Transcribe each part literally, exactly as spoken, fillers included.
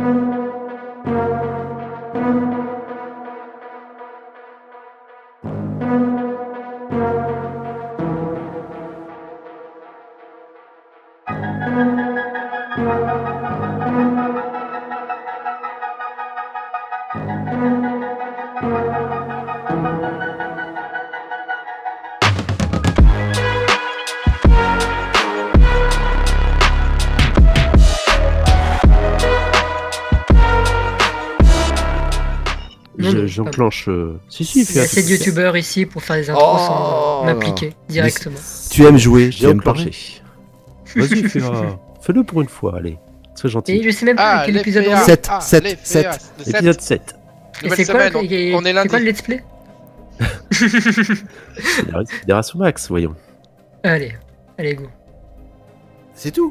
J'enclenche. Euh... Si, si, il y a assez de youtubeurs ici pour faire des intros oh, sans m'impliquer directement. Tu aimes jouer, tu aimes parler. Vas-y, fais-le fais pour une fois, allez. Sois gentil. Et je sais même pas ah, quel épisode on est. sept, sept, sept. Épisode sept. Et c'est quoi, on, on est lundi. C'est quoi le let's play? Fédération Max, voyons. Allez, allez, go. C'est tout.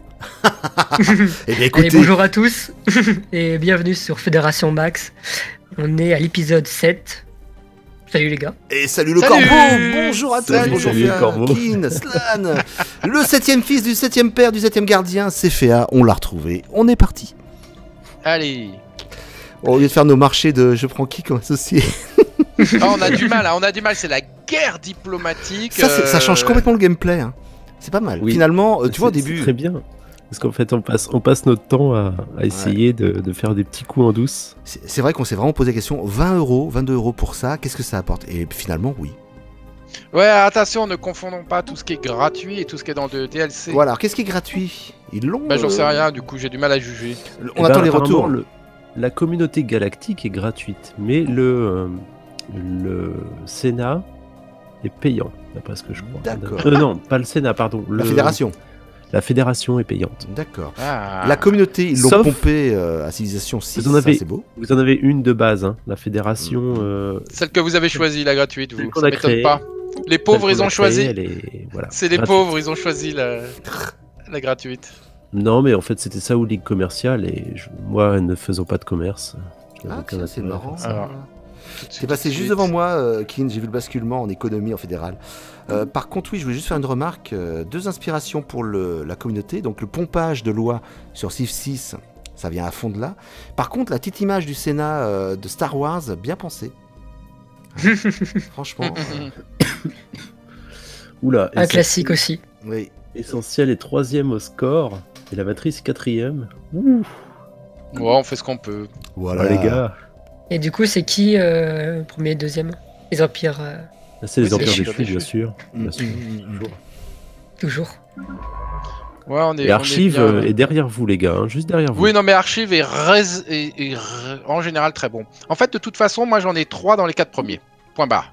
Eh bien, écoutez... Allez, bonjour à tous et bienvenue sur Fédération Max. On est à l'épisode sept. Salut les gars. Et salut le salut corbeau. Bonjour à tous. Salut, bonjour salut Féa, Kin, Slan. Le septième fils du septième père du septième gardien, c'est Féa. On l'a retrouvé. On est parti. Allez. Bon, au lieu de faire nos marchés de je prends qui comme associé. Ah, on a du mal, hein, on a du mal. C'est la guerre diplomatique. Ça, euh... ça change complètement le gameplay. Hein. C'est pas mal. Oui. Finalement, euh, tu vois au début. C'est très bien. Parce qu'en fait, on passe, on passe notre temps à, à essayer ouais. de, de faire des petits coups en douce. C'est vrai qu'on s'est vraiment posé la question, vingt euros, vingt-deux euros pour ça, qu'est-ce que ça apporte? Et finalement, oui. Ouais, attention, ne confondons pas tout ce qui est gratuit et tout ce qui est dans le D L C. Voilà, alors qu'est-ce qui est gratuit? Ils l'ont Bah, j'en sais rien, du coup, j'ai du mal à juger. On eh attend ben, les retours. Le, la communauté galactique est gratuite, mais le, euh, le Sénat est payant, d'après ce que je crois. D'accord. Euh, non, pas le Sénat, pardon. La le... fédération. La fédération est payante. D'accord. Ah. La communauté, ils l'ont Sauf... pompé euh, à Civilisation six, vous en avez, ça c'est beau. Vous en avez une de base, hein, la fédération... Mmh. Euh... Celle que vous avez choisie, la gratuite, vous, ça m'étonne pas. Les pauvres, ils ont choisi... Est... Voilà, c'est les gratuite. pauvres, ils ont choisi la, la gratuite. Non, mais en fait, c'était ça ou ligue commerciale, et je... moi, ne faisant pas de commerce... Ah, tiens, c'est marrant. Alors... C'est passé juste devant moi, euh, Kin, j'ai vu le basculement en économie, en fédéral. Euh, par contre, oui, je voulais juste faire une remarque. Euh, deux inspirations pour le, la communauté. Donc, le pompage de loi sur Civ six, ça vient à fond de là. Par contre, la petite image du Sénat euh, de Star Wars, bien pensée. Franchement. Euh... Oula. Un classique aussi. Oui. Essentiel est troisième au score, et la matrice quatrième. Ouh. Ouais, on fait ce qu'on peut. Voilà, ouais, les gars. Et du coup, c'est qui euh, premier et deuxième? Les empires euh... C'est les oui, empires des déchus, bien sûr. Bien sûr. Mmh. Toujours. Ouais, on est, et Archive on est, bien... est derrière vous, les gars, hein, juste derrière vous. Oui, non, mais Archive est, res... est, est, est en général très bon. En fait, de toute façon, moi j'en ai trois dans les quatre premiers. Point barre.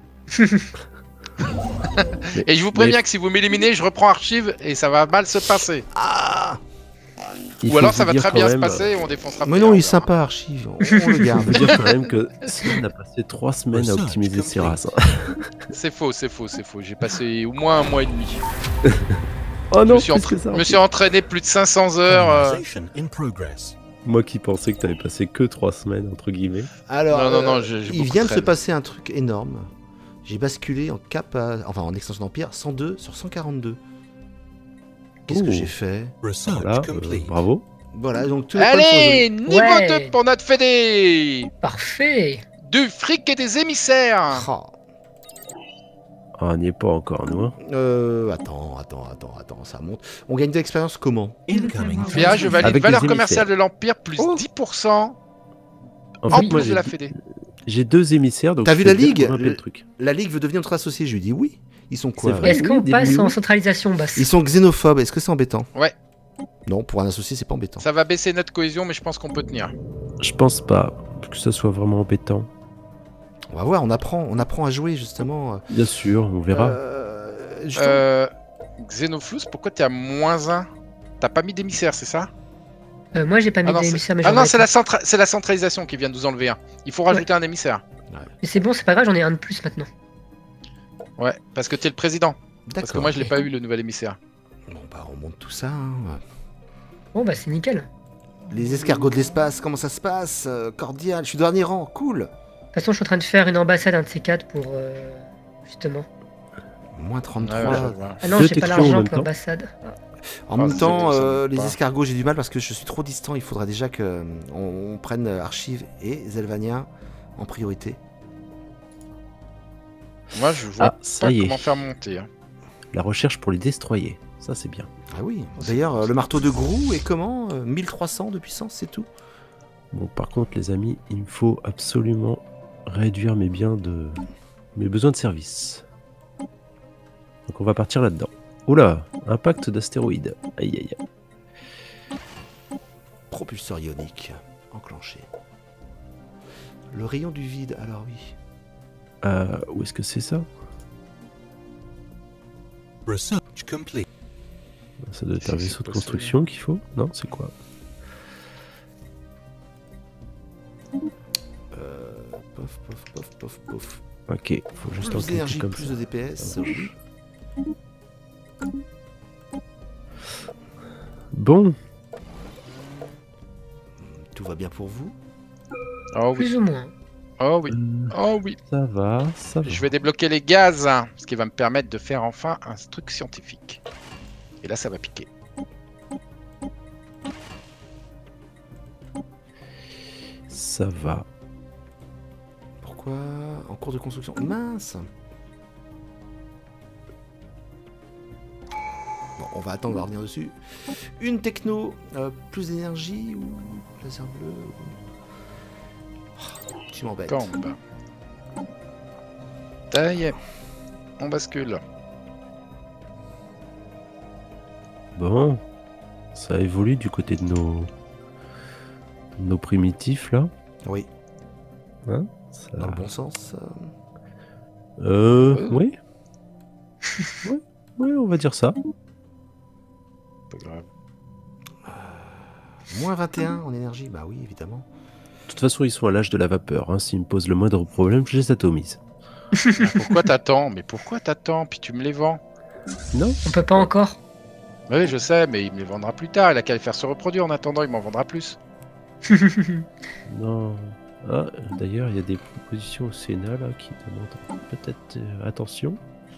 Et je vous préviens mais... que si vous m'éliminez, je reprends Archive et ça va mal se passer. Ah. Ou alors ça va très bien même... se passer et on défoncera. Mais non, il est sympa, Archive. On, on le garde. Je veux dire quand même que Slan a passé trois semaines à optimiser ses races. C'est faux, c'est faux, c'est faux. J'ai passé au moins un mois et demi. Oh non, je me suis, entra... ça, me suis entraîné plus de cinq cents heures. Euh... Moi qui pensais que t'avais passé que trois semaines, entre guillemets. Alors, non, non, non, euh, j'ai, j'ai il vient de, de se passer un truc énorme. J'ai basculé en cap, à... enfin en extension d'Empire, cent deux sur cent quarante-deux. Qu'est-ce Ouh. que j'ai fait? Voilà, euh, bravo. Voilà, donc tout Allez, niveau ouais. deux pour notre fédé. Parfait. Du fric et des émissaires. Oh. Ah, on n'y est pas encore, nous. Hein. Euh, attends, attends, attends, attends, ça monte. On gagne de l'expérience comment? Bien, je valide Avec valeur commerciale de l'Empire plus oh. dix pour cent en, en fait, plus moi, de la fédé. J'ai deux émissaires, donc t'as vu la ligue? Le truc. La ligue veut devenir notre associé, je lui dis oui. Ils sont quoi? Est-ce qu'on oui, passe en centralisation basse? Ils sont xénophobes, est-ce que c'est embêtant? Ouais. Non, pour un associé, c'est pas embêtant. Ça va baisser notre cohésion, mais je pense qu'on peut tenir. Je pense pas que ça soit vraiment embêtant. On va voir, on apprend, on apprend à jouer justement. Bien sûr, on verra. Euh, euh, Xenoflous, pourquoi t'es à moins un? T'as pas mis d'émissaire, c'est ça? euh, Moi j'ai pas mis ah d'émissaire, mais Ah non, c'est la, centra... la centralisation qui vient de nous enlever un. Il faut rajouter ouais. un émissaire. Ouais. Mais c'est bon, c'est pas grave, j'en ai un de plus maintenant. Ouais, parce que t'es le président. Parce que moi je l'ai pas eu le nouvel émissaire. Bon bah on monte tout ça. Hein. Bon bah c'est nickel. Les escargots de l'espace, comment ça se passe? Cordial, je suis dernier rang, cool. De toute façon je suis en train de faire une ambassade, un de ces quatre pour euh, justement. Moins trente-trois. Ouais, ouais, ouais. Ah non, j'ai pas l'argent pour l'ambassade. En ah, même temps, euh, les escargots, j'ai du mal parce que je suis trop distant. Il faudra déjà qu'on on prenne Archive et Zelvania en priorité. Moi, je vois ah, ça pas y comment est. faire monter. Hein. La recherche pour les destroyer, ça c'est bien. Ah oui, d'ailleurs, le marteau de Grou est comment mille trois cents de puissance, c'est tout. Bon, par contre, les amis, il me faut absolument réduire mes biens de... mes besoins de service. Donc on va partir là-dedans. Oula, impact d'astéroïdes. Aïe aïe aïe. Propulseur ionique enclenché. Le rayon du vide, alors oui. Euh, où est-ce que c'est ça? Research complete. Ça doit être un vaisseau de construction qu'il faut? Non, c'est quoi? euh, Pof, pof, pof, pof, pof. Ok, faut juste plus d'énergie, comme plus ça. de D P S. Oui. Bon. Tout va bien pour vous? Oh oui. Plus ou moins. Oh oui. Euh, oh oui. Ça va, ça va. Je vais débloquer les gaz, hein, ce qui va me permettre de faire enfin un truc scientifique. Et là, ça va piquer. Ça va. Pourquoi en cours de construction? Mince. Bon, on va attendre, on va revenir dessus. Une techno, euh, plus d'énergie ou laser bleu ou... oh, tu m'embêtes. Tombe. Taille. On bascule. Bon. Ça évolue du côté de nos... nos primitifs, là. Oui. Hein, ça... Dans le bon sens. Euh... euh... Oui. Oui, oui, on va dire ça. Pas grave. Euh, moins vingt et un en énergie, bah oui, évidemment. De toute façon, ils sont à l'âge de la vapeur. Hein. S'ils me posent le moindre problème, je les atomise. Pourquoi t'attends? Mais pourquoi t'attends? Puis tu me les vends. Non. On peut pas encore. Oui, je sais, mais il me les vendra plus tard. Il a qu'à les faire se reproduire. En attendant, il m'en vendra plus. Non. Ah, d'ailleurs, il y a des propositions au Sénat là qui demandent peut-être euh, attention.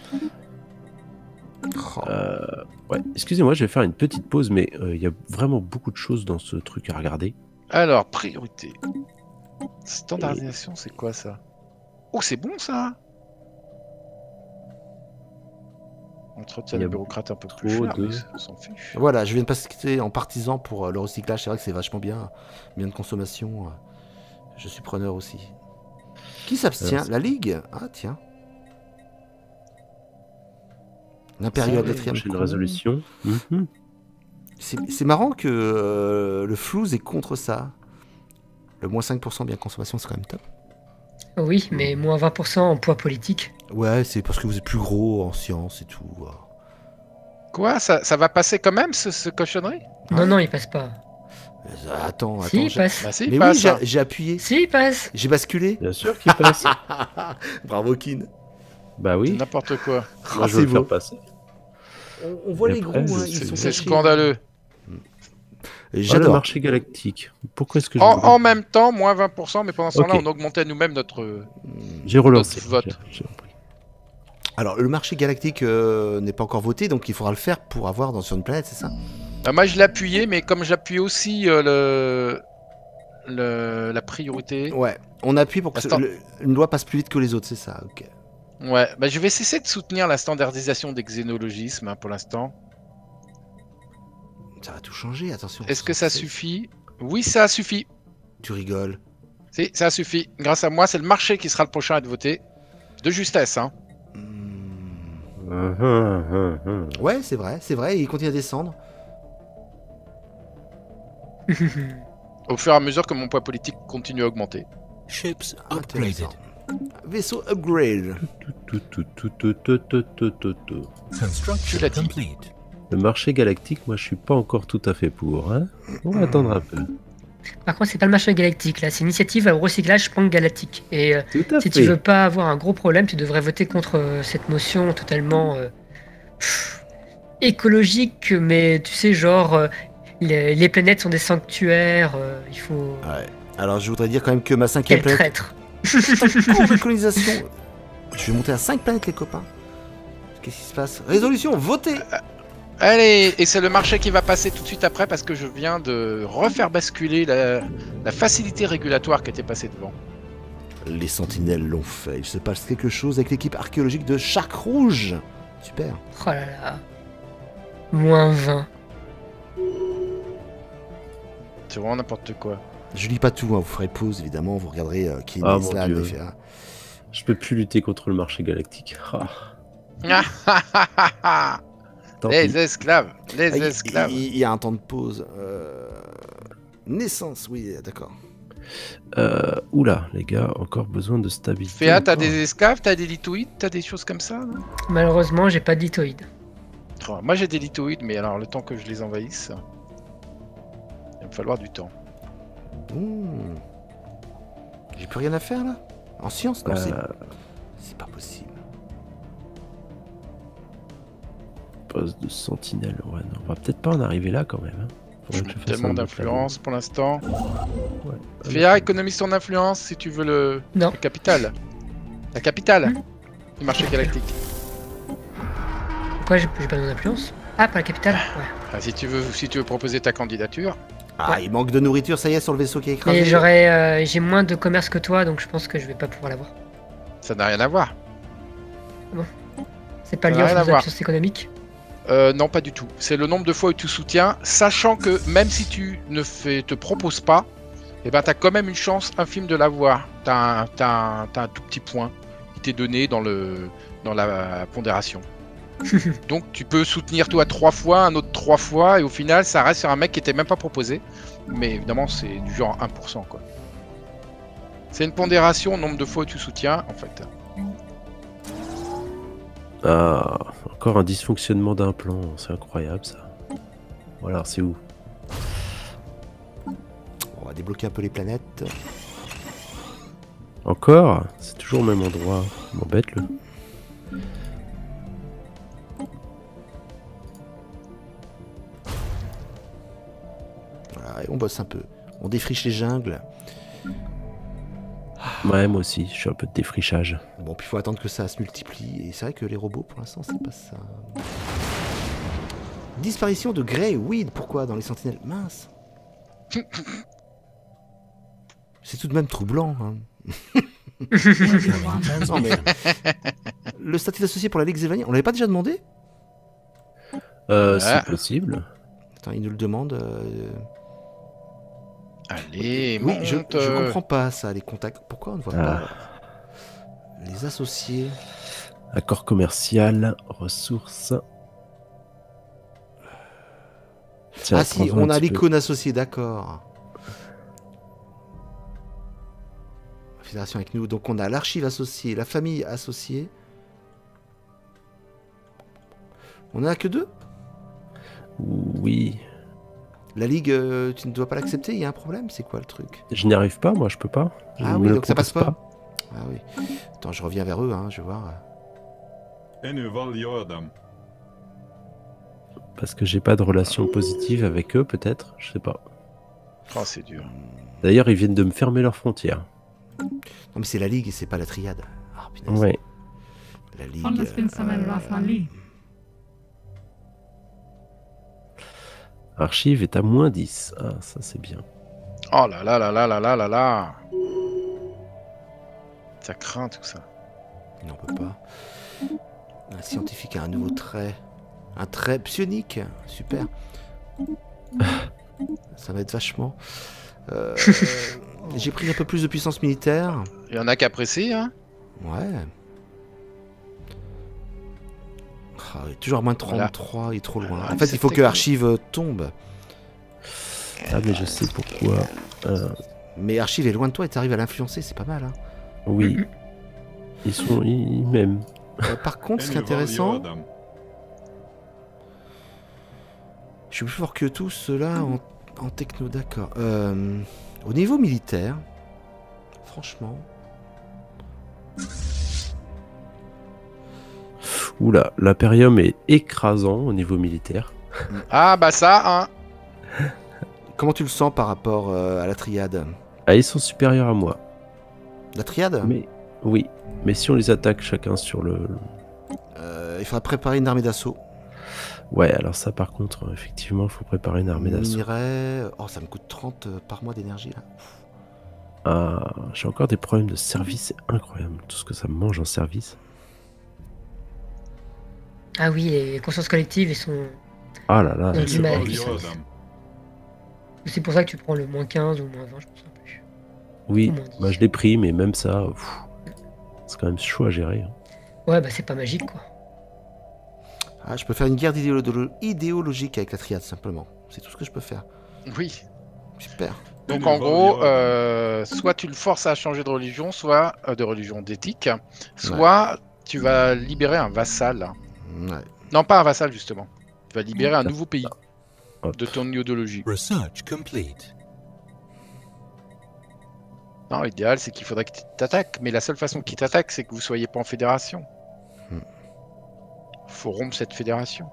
Oh. Euh, ouais, excusez-moi, je vais faire une petite pause, mais il euh, y a vraiment beaucoup de choses dans ce truc à regarder. Alors, priorité. Standardisation, Et... c'est quoi ça? Oh, c'est bon ça. Entretien de bureaucrate un peu plus cher, de... on s'en fiche. Voilà, je viens de passer en partisan pour euh, le recyclage. C'est vrai que c'est vachement bien, bien de consommation. Euh, je suis preneur aussi. Qui s'abstient? euh, La Ligue? Ah tiens. L'impérial quatrième. Une résolution. Mm-hmm. C'est marrant que euh, le Flouze est contre ça. Le moins cinq pour cent bien consommation, c'est quand même top. Oui, mais moins vingt pour cent en poids politique. Ouais, c'est parce que vous êtes plus gros en science et tout. Quoi, ça, ça va passer quand même, ce, ce cochonnerie? Non, ouais. non, il passe pas. Attends, attends. Si, il passe. Bah, si, mais il passe, oui, hein. j'ai appuyé. Si, il passe. J'ai basculé. Bien sûr qu'il passe. Bravo, Kin. Bah oui. N'importe quoi. Moi, je veux le faire passer. On, on voit et les après, gros, hein, c'est scandaleux. J'adore. Oh, le marché galactique. Pourquoi est-ce que je en, en même temps, moins vingt pour cent, mais pendant ce temps-là, okay. on augmentait nous-mêmes notre, J'ai relancé. notre vote. J'ai, j'ai Alors, le marché galactique euh, n'est pas encore voté, donc il faudra le faire pour avoir dans, sur une planète, c'est ça? Ah, moi, je l'ai appuyé, mais comme j'appuie aussi euh, le... le la priorité... Ouais, on appuie pour que ce, le, une loi passe plus vite que les autres, c'est ça, ok. Ouais, bah, je vais cesser de soutenir la standardisation des xénologismes hein, pour l'instant. Ça va tout changer, attention. Est-ce que ça suffit? Oui, ça suffit. Tu rigoles. Si, ça suffit. Grâce à moi, c'est le marché qui sera le prochain à être voté. De justesse, hein. Mmh. Mmh, mmh, mmh. Ouais, c'est vrai, c'est vrai, il continue à descendre. Au fur et à mesure que mon poids politique continue à augmenter. Ships upgraded. Vaisseau upgrade. Construction complete. Le marché galactique, moi je suis pas encore tout à fait pour. Hein, on va attendre un peu. Par contre, c'est pas le marché galactique là, c'est l'initiative à recyclage pan-galactique. Et euh, si fait. tu veux pas avoir un gros problème, tu devrais voter contre euh, cette motion totalement euh, pff, écologique, mais tu sais, genre euh, les, les planètes sont des sanctuaires, euh, il faut. Ouais. Alors je voudrais dire quand même que ma cinquième Quel planète. traître. Cours de colonisation. Je vais monter à cinq planètes, les copains. Qu'est-ce qui se passe? Résolution, votez. Allez, et c'est le marché qui va passer tout de suite après parce que je viens de refaire basculer la, la facilité régulatoire qui était passée devant. Les sentinelles l'ont fait. Il se passe quelque chose avec l'équipe archéologique de Shark Rouge. Super. Oh là là. Moins vingt. C'est vraiment n'importe quoi. Je lis pas tout, hein. Vous ferez pause évidemment, vous regarderez euh, qui est ah, Islam, mon Dieu. Je peux plus lutter contre le marché galactique. Ah. Les pis. esclaves, les ah, esclaves. Il, il y a un temps de pause. Euh... Naissance, oui, d'accord. Euh, oula, les gars, encore besoin de stabilité. Féa, t'as des esclaves, t'as des lithoïdes, t'as des choses comme ça non? Malheureusement, j'ai pas de lithoïdes. Oh, moi j'ai des lithoïdes, mais alors le temps que je les envahisse, il va me falloir du temps. Mmh. J'ai plus rien à faire là? En science, non, euh... c'est pas possible. Poste de sentinelle, ouais, non, on va peut-être pas en arriver là quand même. Hein. Je mets tellement d'influence pour l'instant. Ouais. Féa, économise ton influence si tu veux le, non. le capital. La capitale mmh. du marché galactique. Pourquoi j'ai pas d'influence? Ah, pas la capitale, ouais. Ah, si, tu veux, si tu veux proposer ta candidature. Ah, ouais. Il manque de nourriture, ça y est, sur le vaisseau qui est écrasé. Mais j'aurais, euh, j'ai moins de commerce que toi, donc je pense que je vais pas pouvoir l'avoir. Ça n'a rien à voir. Bon. C'est pas lié aux options économiques? Euh, non, pas du tout. C'est le nombre de fois où tu soutiens, sachant que même si tu ne fais, te proposes pas, eh ben, tu as quand même une chance infime de l'avoir. Tu as, un, un, un tout petit point qui t'est donné dans, le, dans la pondération. Donc tu peux soutenir toi trois fois, un autre trois fois, et au final ça reste sur un mec qui était même pas proposé. Mais évidemment c'est du genre un pour cent quoi. C'est une pondération, nombre de fois où tu soutiens en fait. Ah, encore un dysfonctionnement d'un plan, c'est incroyable ça. Voilà, c'est où? On va débloquer un peu les planètes. Encore? C'est toujours au même endroit, m'embête le. Voilà, et on bosse un peu. On défriche les jungles. Ouais, moi aussi, je suis un peu de défrichage. Bon, puis il faut attendre que ça se multiplie. Et c'est vrai que les robots, pour l'instant, c'est pas ça. Disparition de Grey Weed, pourquoi dans les sentinelles? Mince. C'est tout de même troublant. Hein. Non, mais... Le statut associé pour la Ligue Zélanie, on l'avait pas déjà demandé? Euh, ouais. C'est possible. Attends, il nous le demande. Euh... Allez, oui, monte. je, je comprends pas ça, les contacts. Pourquoi on ne voit ah. pas les associés? Accord commercial, ressources. Tiens, ah si, on a l'icône associée, d'accord. Fédération avec nous, donc on a l'archive associée, la famille associée. On n'en a que deux? Oui. La Ligue, euh, tu ne dois pas l'accepter, il y a un problème, c'est quoi le truc? Je n'y arrive pas, moi je peux pas. Je ah oui, donc ça passe pas, pas. Ah oui. Attends, je reviens vers eux, hein, je vais voir. Parce que j'ai pas de relation positive avec eux, peut-être, je sais pas. Oh, c'est dur. D'ailleurs, ils viennent de me fermer leurs frontières. Non mais c'est la Ligue, c'est pas la Triade. Ah, punaise. Ouais. La Ligue... Euh... Archive est à moins dix. Ah, ça c'est bien. Oh là là là là là là là là. Ça craint tout ça. Il n'en peut pas. Un scientifique a un nouveau trait. Un trait psionique. Super. Ça m'aide vachement. Euh, J'ai pris un peu plus de puissance militaire. Il y en a qui apprécient, hein. Ouais. Ah, toujours à moins de trente-trois, voilà. Il est trop loin. En fait, il faut que Archive tombe. Ah, mais je sais pourquoi. Euh... Mais Archive est loin de toi et t'arrives à l'influencer, c'est pas mal. Hein. Oui. Ils sont. Ils m'aiment. Euh, par contre, ce qui est intéressant. Je suis plus fort que tous ceux-là en, en techno, d'accord. Euh, au niveau militaire, franchement. Oula, l'Imperium est écrasant au niveau militaire. Ah bah ça, hein. Comment tu le sens par rapport euh, à la Triade? Ah, ils sont supérieurs à moi. La Triade? Mais oui, mais si on les attaque chacun sur le... Euh, il faudra préparer une armée d'assaut. Ouais, alors ça par contre, effectivement, il faut préparer une armée d'assaut. Minerai... Oh, ça me coûte trente par mois d'énergie, là. Ah, j'ai encore des problèmes de service, c'est incroyable, tout ce que ça me mange en service. Ah oui, les consciences collectives, ils sont... Ah là là. Ils ont du mal. All yours. C'est pour ça que tu prends le moins quinze ou moins vingt, je pense plus. Oui, Ou moins dix. bah, je l'ai pris, mais même ça, pff, c'est quand même chaud à gérer. Hein. Ouais, bah c'est pas magique, quoi. Ah, je peux faire une guerre idéolo- idéologique avec la triade, simplement. C'est tout ce que je peux faire. Oui. Super. Donc en gros, euh, soit tu le forces à changer de religion, soit euh, de religion d'éthique, soit tu vas libérer un vassal. Ouais. Non, pas un vassal justement. Tu vas libérer un nouveau pays Hop. de ton idéologie. Research complete. Non, l'idéal c'est qu'il faudrait qu'il t'attaque, mais la seule façon qu'il t'attaque, c'est que vous soyez pas en fédération. Hmm. Faut rompre cette fédération.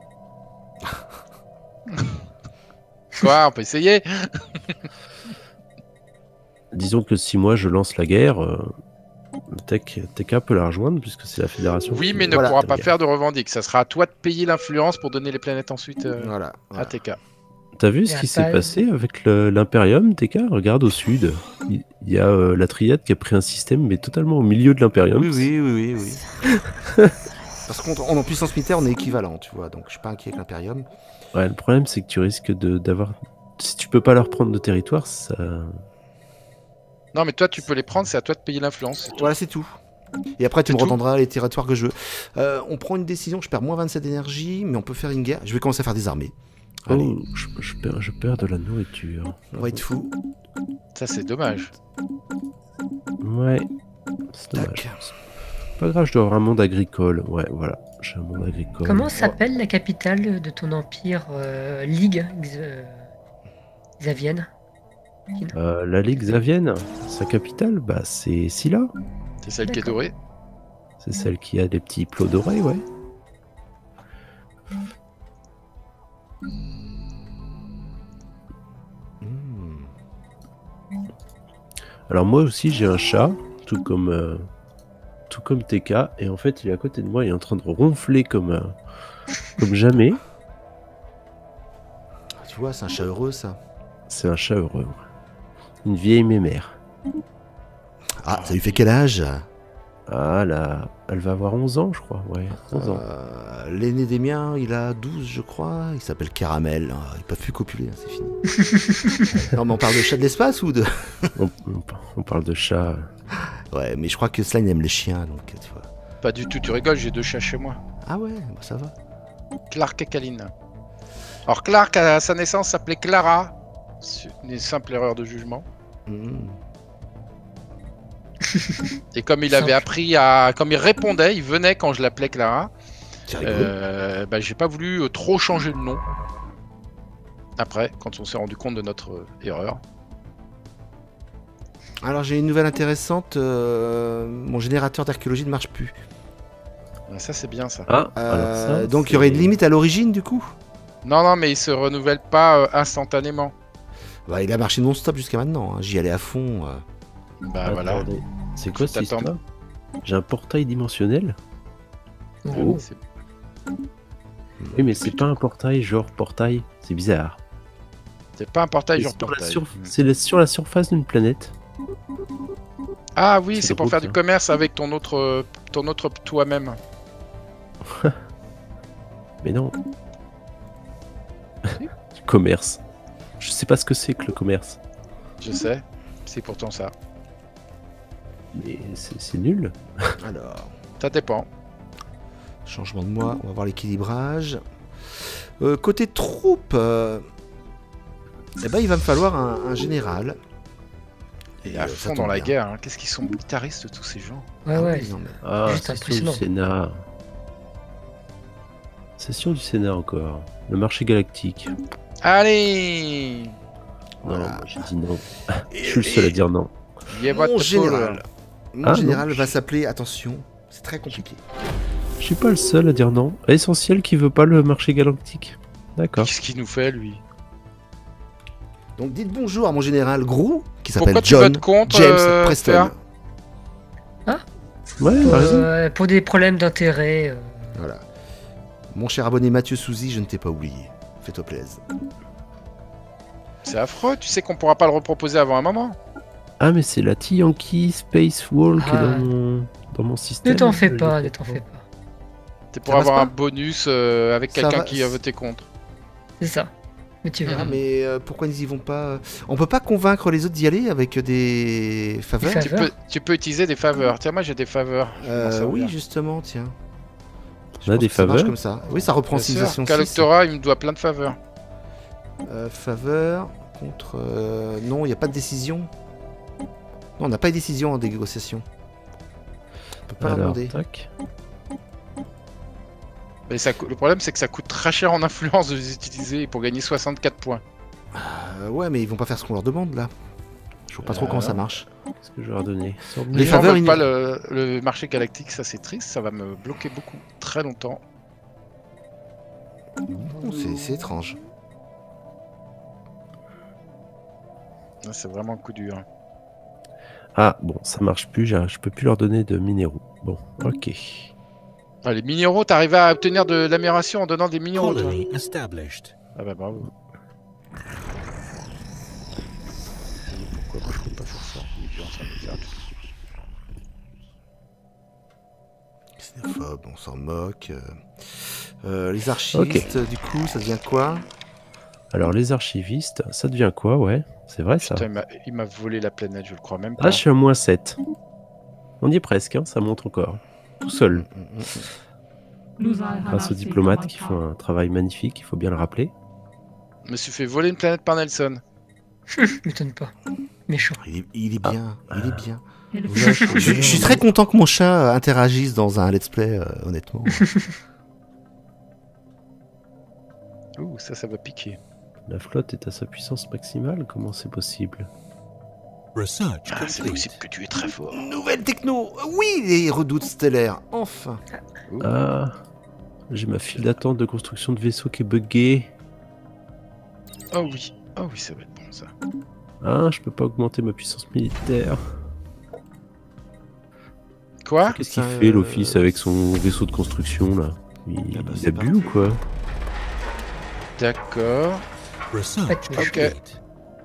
Quoi, on peut essayer. Disons que si moi je lance la guerre, euh, Tech, T K peut la rejoindre puisque c'est la fédération. Oui, qui- mais ne Voilà. pourra pas faire de revendique. Ça sera à toi de payer l'influence pour donner les planètes ensuite euh, Voilà. à voilà. T K. T'as vu Et ce à qui s'est Paz. passé avec le- l'Imperium, T K? Regarde au sud. Il il y a euh, la triade qui a pris un système, mais totalement au milieu de l'Imperium. Oui, oui, oui, oui, oui. Parce qu'en en puissance militaire, on est équivalent, tu vois. Donc, je suis pas inquiet avec l'Imperium. Ouais, le problème, c'est que tu risques de- d'avoir. Si tu peux pas leur prendre de territoire, ça. Non, mais toi, tu peux les prendre, c'est à toi de payer l'influence. c'est tout. Voilà, c'est tout. Et après, tu C'est me tout redonneras les territoires que je veux. Euh, on prend une décision, je perds moins vingt-sept d'énergie, mais on peut faire une guerre. Je vais commencer à faire des armées. Allez, Oh, je, je perds, je perds de la nourriture. on va être fou. Ça, c'est dommage. Ouais. C'est dommage. Tac. Pas grave, je dois avoir un monde agricole. Ouais, voilà. J'ai un monde agricole. Comment s'appelle la capitale de ton empire euh, Ligue X- euh, Xavienne? Euh, la Ligue Xavienne, sa capitale, bah c'est Scylla. C'est celle qui est D'accord. dorée. C'est celle qui a des petits plots dorés, ouais. Hmm. Alors moi aussi j'ai un chat, tout comme euh, tout comme T K, et en fait il est à côté de moi, il est en train de ronfler comme euh, comme jamais. Tu vois, c'est un chat heureux, ça. C'est un chat heureux. ouais. Une vieille mémère. Ah, ça lui fait quel âge? Ah là, elle va avoir onze ans, je crois. Ouais, onze ans. Euh, L'aîné des miens, il a douze, je crois. Il s'appelle Caramel. Ah, ils peuvent plus copuler, hein, c'est fini. Non, mais on parle de chat de l'espace ou de... On, on- on parle de chat. Ouais, mais je crois que Slime aime les chiens, donc tu vois. Pas du tout, tu rigoles, j'ai deux chats chez moi. Ah ouais, bah ça va. Clark et Kaline. Alors, Clark, à sa naissance, s'appelait Clara. C'est une simple erreur de jugement. Hmm. Et comme il avait Simple. appris à. Comme il répondait, il venait quand je l'appelais Clara. C'est rigolo. Euh, bah, j'ai pas voulu euh, trop changer le nom. Après, quand on s'est rendu compte de notre euh, erreur. Alors j'ai une nouvelle intéressante. euh, Mon générateur d'archéologie ne marche plus. Ah, ça, c'est bien ça. Ah, Euh, alors ça, donc il c'est- y aurait une limite à l'origine du coup. Non, non, mais il se renouvelle pas euh, instantanément. Bah, il a marché non-stop jusqu'à maintenant. hein. J'y allais à fond. euh. Bah Attendez, voilà. C'est quoi Faut cette histoire? t'attendre. J'ai un portail dimensionnel. Oh. C'est- Oui, mais c'est pas un portail genre portail. C'est bizarre. C'est pas un portail C'est genre sur, la portail. sur- Mm. c'est la- sur la surface d'une planète. Ah oui, C'est c'est pour drôle, faire ça. du commerce avec ton autre, euh, ton autre toi-même. Mais non. Du commerce. Je sais pas ce que c'est que le commerce. Je sais. C'est pourtant ça. Mais c'est c'est nul. Alors, Ça dépend. changement de moi. On va voir l'équilibrage. Euh, côté troupes, euh, eh ben, il va me falloir un, un général. Et à euh, ça fond tombe dans la bien. guerre. hein. Qu'est-ce qu'ils sont militaristes tous ces gens. Ouais, Ah ouais. oui, non, mais- Ah, Juste session du impressionnant. Sénat. Session du Sénat encore. Le marché galactique. Allez. Non, Voilà. moi, j'ai dit non. Et- Je suis le seul à et dire non. Yeah, what Mon the général, fuck. mon Ah, général non. va s'appeler, attention, c'est très compliqué. Je suis pas le seul à dire non. Essentiel qui veut pas le marché galactique. D'accord. Qu'est-ce qu'il nous fait lui? Donc dites bonjour à mon général Grou, qui s'appelle Pourquoi tu John votes contre James euh, Preston. Fer Ouais, Pour, t'as raison. euh, pour des problèmes d'intérêt. euh, Voilà. Mon cher abonné Mathieu Souzy, je ne t'ai pas oublié. Fais-toi plaisir. C'est affreux, tu sais qu'on pourra pas le reproposer avant un moment. Ah, mais c'est la T-Yankee Space Wall qui est Ah. dans mon, dans mon système. Ne t'en fais Je pas, l'ai ne t'en fais pas. C'est pour Ça avoir passe un pas bonus euh, avec Ça quelqu'un va- qui a voté contre. C'est ça. Mais tu verras. Ah, mais euh, pourquoi ils y vont pas On peut pas convaincre les autres d'y aller avec des faveurs Des Tu faveurs. peux, tu peux utiliser des faveurs. Tiens, moi j'ai des faveurs. Je vais m'en Euh, servir. Oui, justement, tiens. Je On a pense des que ça marche faveurs comme ça. Oui, ça reprend Bien sûr, civilisation six. Caloctora, il me doit plein de faveurs. Euh, faveur contre... euh, Non, il n'y a pas de décision. Non, on n'a pas de décision en négociation. On peut pas leur Alors, demander. tac. Mais ça, co- le problème, c'est que ça coûte très cher en influence de les utiliser pour gagner soixante-quatre points. Euh, ouais, mais ils vont pas faire ce qu'on leur demande, là. Je vois pas trop Euh, comment ça non. marche. Qu'est-ce que je vais leur donner Sorte de- Les Les gens faveurs, veulent ils- pas le, le marché galactique, ça c'est triste, ça va me bloquer beaucoup, très longtemps. Oh, c'est c'est étrange. Ah, C'est vraiment un coup dur. Ah, bon, ça marche plus. j'ai- Je peux plus leur donner de minéraux. Bon, ok. Ah, les minéraux, t'arrives à obtenir de l'amélioration en donnant des minéraux, toi. Colony established. Ah bah bravo. Pourquoi moi je peux pas faire ça? Il est dur, ça me sert. Xénophobe, on s'en moque. euh. Euh, les archivistes, du coup, ça devient quoi? Alors, les archivistes, ça devient quoi? Ouais, c'est vrai ça. Putain, il m'a- il m'a volé la planète, je le crois même pas. Ah, je suis à moins sept. On y est presque, hein, ça monte encore. Tout seul. Grâce aux diplomates qui font un travail magnifique, il faut bien le rappeler. Je me suis fait voler une planète par Nelson. M'étonne pas. Méchant. Il est, il est bien, il est bien. Ouais, Je, je- je suis très content que mon chat euh, interagisse dans un let's play, euh, honnêtement. Ouh, ça, ça va piquer. La flotte est à sa puissance maximale, comment c'est possible? Research Ah, c'est complete. possible que tu es très fort. Nouvelle techno. Oui, les redoutes stellaires, enfin. Ouh. Ah, j'ai ma file d'attente de construction de vaisseau qui est buggée. Oh oui, oh oui, ça va être bon ça. Ah, je peux pas augmenter ma puissance militaire. Quoi? Qu'est-ce qu'il Ça, fait euh, l'office avec son vaisseau de construction là? Il, Ah bah, il c'est a bu parti. ou quoi? D'accord. Research Ok. complete.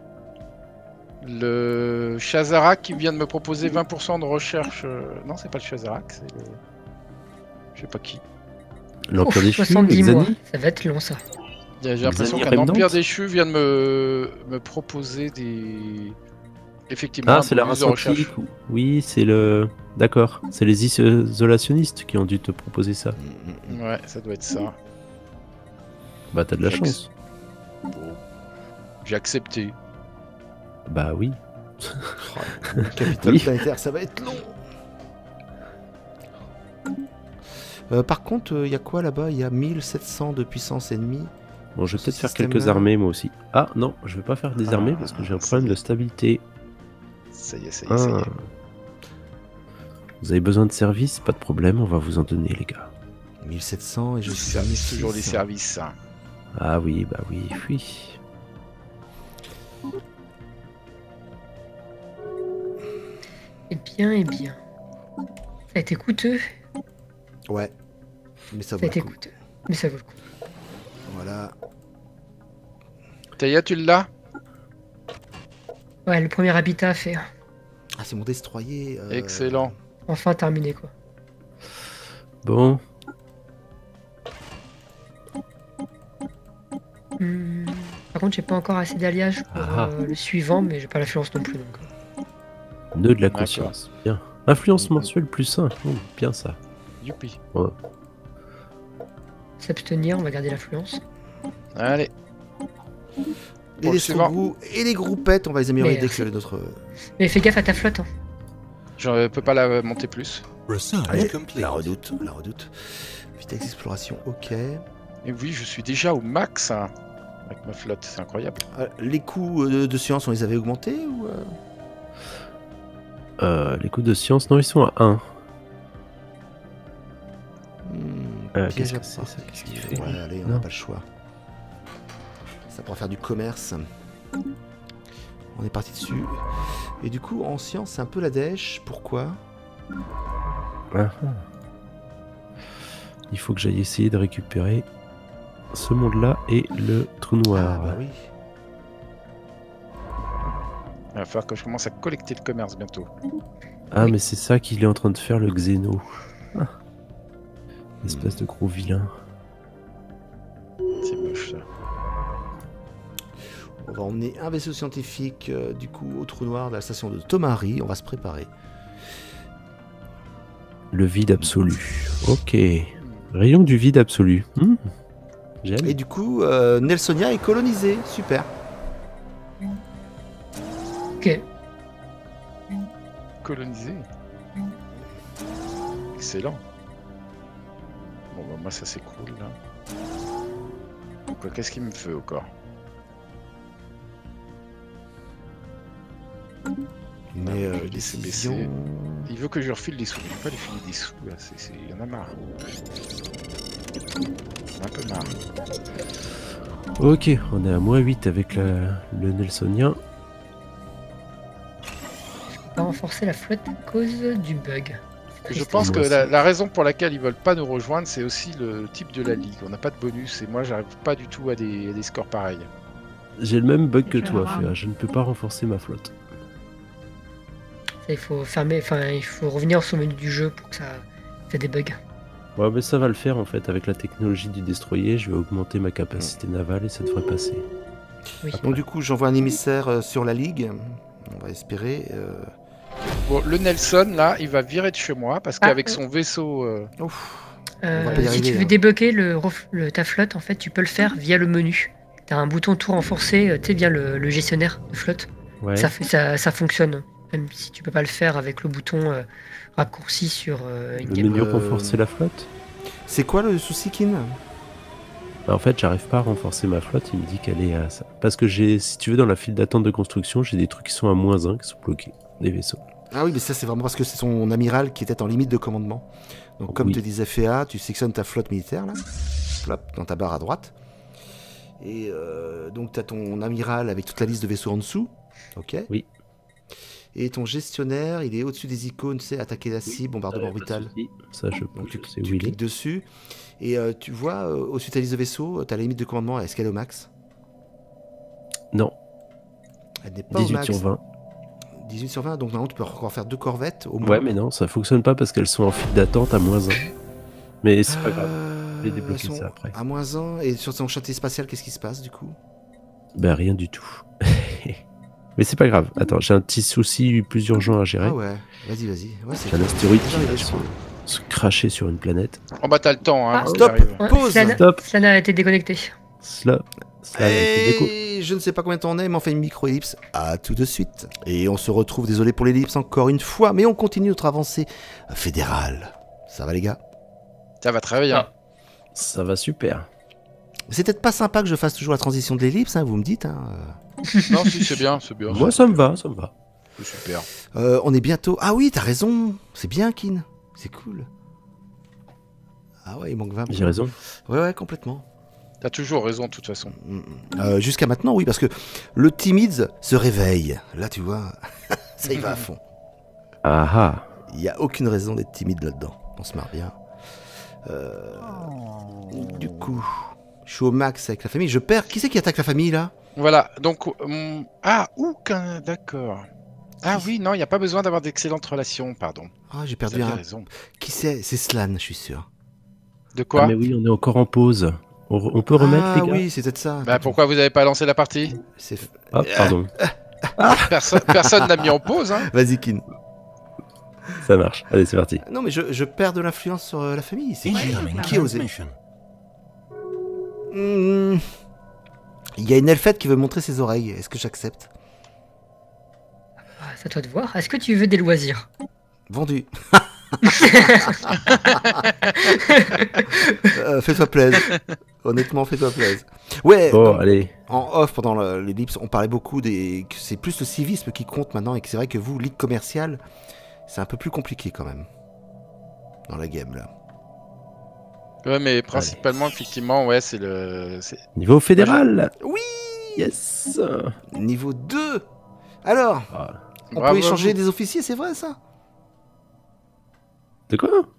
Le Chazarak qui vient de me proposer vingt pour cent de recherche. euh, Non, c'est pas le Chazarak, c'est le. Je sais pas qui. L'Empire Ouf, des Chus, soixante-dix mois. Exani? Ça va être long ça. J'ai l'impression Xani qu'un Remnant empire déchu vient de me, me proposer des. Effectivement. Ah, un c'est la bonus race de recherche. antique. Oui, c'est le. D'accord. C'est les isolationnistes qui ont dû te proposer ça. Ouais, ça doit être ça. Bah, t'as de la J'ac- chance. Bon. J'ai accepté. Bah oui. Le capital Oui. planétaire, ça va être long. Euh, par contre, il y a quoi là-bas? Il y a mille sept cents de puissance ennemie. Bon, je vais Ce peut-être faire système-là. quelques armées moi aussi. Ah non, je vais pas faire des Ah, armées parce que j'ai un ça problème y est. de stabilité. Ça y est, ça y est, ça y Ah. est. Vous avez besoin de services? Pas de problème, on va vous en donner les gars. mille sept cents et je Les suis services, à toujours des mille six cents. services. hein. Ah oui, bah oui, oui. Eh bien, eh bien. Ça a été coûteux. Ouais. Mais ça Ça vaut a le été coup. coûteux. Mais ça vaut le coup. Voilà. Taya, tu l'as? Ouais, le premier habitat fait. Ah, c'est mon destroyer. euh, Excellent. Enfin terminé quoi. Bon, Hmm. Par contre, j'ai pas encore assez d'alliages pour Ah. euh, le suivant, mais j'ai pas l'influence non plus. Donc. euh. nœud de la D'accord. conscience. Bien. Influence mensuelle plus un. Oh, bien ça. Youpi. S'abstenir, on va garder l'influence. Allez. Et Pour les le suivant. Strogou et les groupettes, on va les améliorer Mais, dès que euh, notre. Mais fais gaffe à ta flotte. Hein. Je peux pas la monter plus. Research Allez, complete. la redoute, la redoute. Vitesse d'exploration, ok. Et oui, je suis déjà au max hein, avec ma flotte, c'est incroyable. Euh, les coûts de, de science, on les avait augmentés ou euh Euh, les coups de science, non, ils sont à un. Hmm, Euh, piège qu'est-ce à que c'est, part. ça Qu'est-ce qu'il fait, Ouais, lui allez, on Non. n'a pas le choix. Ça pourra faire du commerce. On est parti dessus. Et du coup, en science, c'est un peu la dèche. Pourquoi Ah, ah. il faut que j'aille essayer de récupérer ce monde-là et le trou noir. Ah bah oui. Il va falloir que je commence à collecter le commerce bientôt. Ah, Oui. mais c'est ça qu'il est en train de faire, le Xeno. Ah. Espèce de gros vilain. C'est moche ça. On va emmener un vaisseau scientifique euh, du coup au trou noir de la station de Tomari. On va se préparer. Le vide absolu. Ok. Rayon du vide absolu. Hmm. J'aime. Et du coup, euh, Nelsonia est colonisée. Super. Ok. Colonisé. Excellent. Bon bah moi ça c'est cool là. Donc qu'est-ce qu'il me fait encore? Mais euh, je vais laisser décision... baisser. Il veut que je lui refile des sous. Je vais pas lui filer des sous là. C'est, c'est... Il y en a marre. Un peu marre. Ok, on est à moins huit avec la... le Nelsonien. Pas renforcer la flotte à cause du bug. Je pense que la, la raison pour laquelle ils veulent pas nous rejoindre, c'est aussi le type de la ligue. On n'a pas de bonus et moi j'arrive pas du tout à des, à des scores pareils. J'ai le même bug que toi, Féa. Je ne peux pas renforcer ma flotte. Ça, il faut fermer, enfin il faut revenir sur le menu du jeu pour que ça, ça débug. Ouais, mais ça va le faire en fait. Avec la technologie du destroyer, je vais augmenter ma capacité navale et ça devrait passer. Oui. Donc du coup, j'envoie un émissaire euh, sur la ligue. On va espérer. Euh... Bon, le Nelson là, il va virer de chez moi parce Ah, qu'avec euh. son vaisseau. Euh... Ouf. Euh, On va pas y si arriver, tu veux hein. débloquer le, ref- le- ta flotte, en fait, tu peux le faire via le menu. T'as un bouton tout renforcé, euh, tu sais, via le, le gestionnaire de flotte. Ouais. Ça, fait, ça, ça fonctionne. Même si tu peux pas le faire avec le bouton euh, raccourci sur euh, une Le game. menu Euh, renforcer la flotte. C'est quoi le souci, Kin? Bah, en fait, j'arrive pas à renforcer ma flotte. Il me dit qu'elle est à ça. Parce que j'ai, si tu veux, dans la file d'attente de construction, j'ai des trucs qui sont à moins un, qui sont bloqués. Des vaisseaux. Ah oui, mais ça c'est vraiment parce que c'est son amiral qui était en limite de commandement. Donc comme Oui. te disait Féa, tu sélectionnes ta flotte militaire là, Plop, dans ta barre à droite. Et euh, donc tu as ton amiral avec toute la liste de vaisseaux en dessous. Ok. Oui. Et ton gestionnaire, il est au-dessus des icônes, tu sais, attaquer la cible, bombardement Ouais, pas de brutal. souci. Ça, je Donc tu, peux. C'est tu où il est. cliques dessus. Et euh, tu vois, euh, au-dessus de ta liste de vaisseaux, tu as la limite de commandement à escale au max. Non, Elle n'est pas au dix-huit max. sur vingt. dix-huit sur vingt, donc normalement tu peux encore faire deux corvettes au moins. Ouais, mais non, ça fonctionne pas parce qu'elles sont en file d'attente à moins un. Mais c'est pas grave. Euh, Je vais débloquer elles sont ça après. À moins un. Et sur ton chantier spatial, qu'est-ce qui se passe du coup? Ben rien du tout. Mais c'est pas grave. Attends, j'ai un petit souci plus urgent à gérer. Ah ouais, vas-y, vas-y. Ouais, c'est J'ai un astéroïde déjà qui arrivé, va je se, crois. se cracher sur une planète. Oh bah t'as le temps, hein. Ah, ça stop. arrive. Ouais, Pause. Slana, Stop. Slana a été déconnecté. Cela, cela a été déco. Et je ne sais pas combien de temps on est, mais on fait une micro-ellipse. À tout de suite. Et on se retrouve, désolé pour l'ellipse encore une fois, mais on continue notre avancée fédérale. Ça va les gars? Ça va très bien. Ah. Ça va super. C'est peut-être pas sympa que je fasse toujours la transition de l'ellipse, hein, vous me dites. Hein. Non, si, c'est bien, c'est bien. Moi, ça me va, ça me va. C'est super. Euh, on est bientôt... Ah oui, t'as raison. C'est bien, Kin. C'est cool. Ah ouais, il manque vingt. J'ai raison. Ouais, ouais, complètement. T'as toujours raison, de toute façon. Euh, Jusqu'à maintenant, oui, parce que le timide se réveille. Là, tu vois, ça y va à fond. Ah ah. Il n'y a aucune raison d'être timide là-dedans. On se marre bien. Euh, Du coup, je suis au max avec la famille. Je perds. Qui c'est qui attaque la famille, là? Voilà, donc... hum, Ah, ou qu'un... D'accord. Ah oui, non, il n'y a pas besoin d'avoir d'excellentes relations, pardon. Ah, j'ai Vous perdu avez un... raison. Qui c'est? C'est Slan, je suis sûr. De quoi? Ah, mais oui, on est encore en pause. On, re- on peut remettre, ah les gars oui, c'est peut-être ça. Bah pourquoi vous n'avez pas lancé la partie? C'est... Ah, pardon. Personne personne n'a mis en pause, hein. Vas-y, Kin. Ça marche. Allez, c'est parti. Non, mais je, je perds de l'influence sur euh, la famille. C'est qui? Incoming Qui a osé? transmission. Hmm. Il y a une elfette qui veut montrer ses oreilles. Est-ce que j'accepte? Ah, c'est à toi de voir. Est-ce que tu veux des loisirs? Vendu. euh, fais-toi plaisir. Honnêtement, fais-toi plaisir. Ouais, Bon, en, allez. en off, pendant le- l'ellipse, on parlait beaucoup des... que c'est plus le civisme qui compte maintenant et que c'est vrai que vous, ligue commerciale, c'est un peu plus compliqué quand même. Dans la game, là. Ouais, mais principalement, effectivement, ouais, c'est le... c'est- Niveau fédéral. Oui. Yes. Niveau deux. Alors, Ah. on Bravo peut à échanger vous. des officiers, c'est vrai ça? De quoi?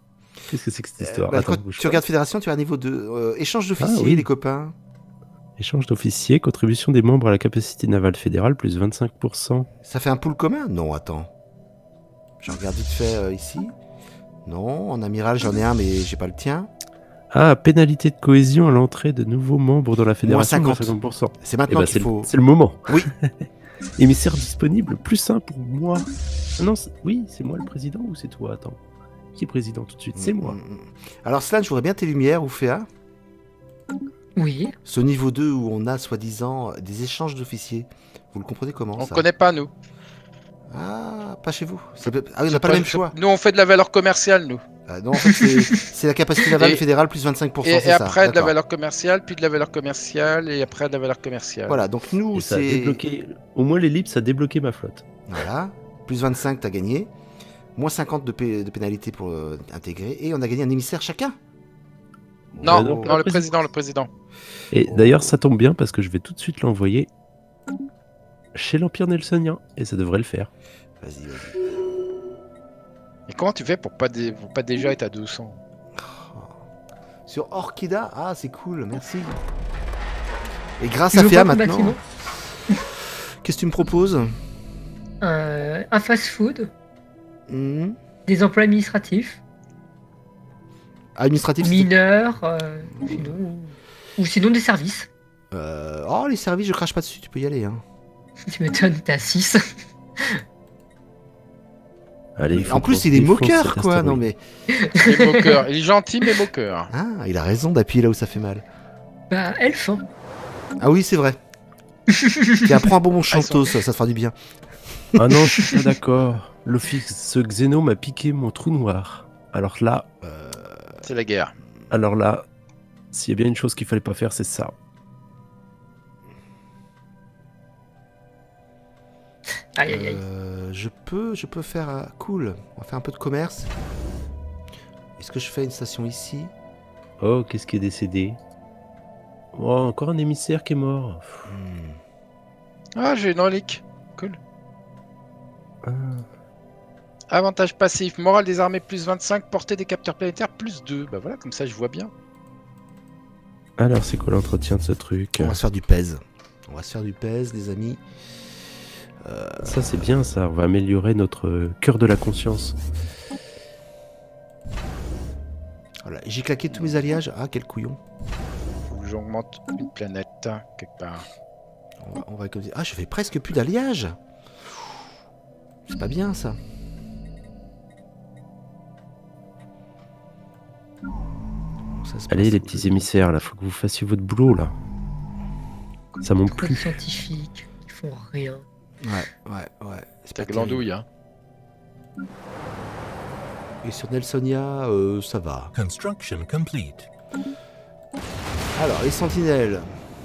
Qu'est-ce que c'est que cette histoire? euh, bah, Attends, Quand tu regardes Fédération, tu as un niveau deux. Euh, échange d'officiers, Ah, oui. les copains. Échange d'officiers, contribution des membres à la capacité navale fédérale, plus vingt-cinq pour cent. Ça fait un pool commun? Non, attends. Je regarde vite fait euh, ici. Non, en amiral, j'en ai un, mais j'ai pas le tien. Ah, pénalité de cohésion à l'entrée de nouveaux membres dans la fédération, Moins moins cinquante. cinquante pour cent. C'est Eh maintenant ben, qu'il c'est faut... le, c'est le moment. Oui. Émissaire disponible, plus un pour moi. Ah non, c'est- oui, c'est moi le président ou c'est toi? Attends. Qui est président tout de suite? C'est moi. Mm, mm, mm. Alors, Slan, je voudrais bien tes lumières, ou Féa. Oui. Ce niveau deux où on a, soi-disant, des échanges d'officiers. Vous le comprenez comment, On ça? connaît pas, nous. Ah, pas chez vous. C'est- Ah oui, on C'est n'a pas le même choix. Nous, on fait de la valeur commerciale, nous. Ah, non, en fait, c'est c'est la capacité navale Et- fédérale plus vingt-cinq pour cent, Et, c'est et ça. après de la d'accord. valeur commerciale, puis de la valeur commerciale, et après de la valeur commerciale. Voilà, donc nous, Et ça a c'est... débloqué. Au moins l'ellipse a débloqué ma flotte. Voilà, plus vingt-cinq, t'as gagné. Moins cinquante de, pé- de pénalité pour euh, intégrer. Et on a gagné un émissaire chacun. Non, Bah non, non, pas le le président, le président. Et d'ailleurs, ça tombe bien parce que je vais tout de suite l'envoyer chez l'Empire Nelsonien. Et ça devrait le faire. Vas-y, vas-y. Et comment tu fais pour pas, dé- pour pas déjà être à deux cents? Sur Orchida, ah, c'est cool, merci. Et grâce Tu à veux Féa pas ton maintenant, bâtiment qu'est-ce que tu me proposes? Euh, Un fast-food, Hmm. des emplois administratifs, Administratif, c'est- mineurs, euh, sinon- ou sinon des services. Euh, Oh, les services, je crache pas dessus, tu peux y aller. Hein. Tu m'étonnes, t'es à six. Allez, il faut En plus, qu'on il est défonce moqueur, cet quoi. Non, astéroïde. mais. Il est moqueur. Il est gentil, mais moqueur. Ah, il a raison d'appuyer là où ça fait mal. Bah, elfe, hein. Ah oui, c'est vrai. Tiens, prends un bonbon chantos, ça, ça te fera du bien. Ah non, je suis pas d'accord. L'office ce Xeno m'a piqué mon trou noir. Alors là, Euh, C'est la guerre. alors là, s'il y a bien une chose qu'il fallait pas faire, c'est ça. Aïe, aïe, aïe. euh, je peux, je peux faire. euh, Cool, on va faire un peu de commerce. Est-ce que je fais une station ici? Oh, qu'est-ce qui est décédé? Oh, encore un émissaire qui est mort. Pff, Hmm. Ah, j'ai une relique. Cool. ah. Avantage passif, morale des armées plus vingt-cinq, portée des capteurs planétaires plus deux. Bah voilà, comme ça je vois bien. Alors, c'est quoi l'entretien de ce truc? On va se faire du pèse. On va se faire du pèse, les amis. Euh, Ça, c'est bien, ça. On va améliorer notre euh, cœur de la conscience. voilà. J'ai claqué tous mes alliages. Ah, quel couillon. Faut que j'augmente une planète, hein, quelque part. On va, on va économiser. Ah, je fais presque plus d'alliages. C'est pas bien, ça. Ça se Allez, passe les où, petits le- émissaires, là, faut que vous fassiez votre boulot, là. Ça monte Trop de plus. scientifiques qui font rien. Ouais, ouais, ouais. C'est Ta pas glandouille, hein. terrible. Et sur Nelsonia, euh, ça va. Construction complete. Alors, les sentinelles.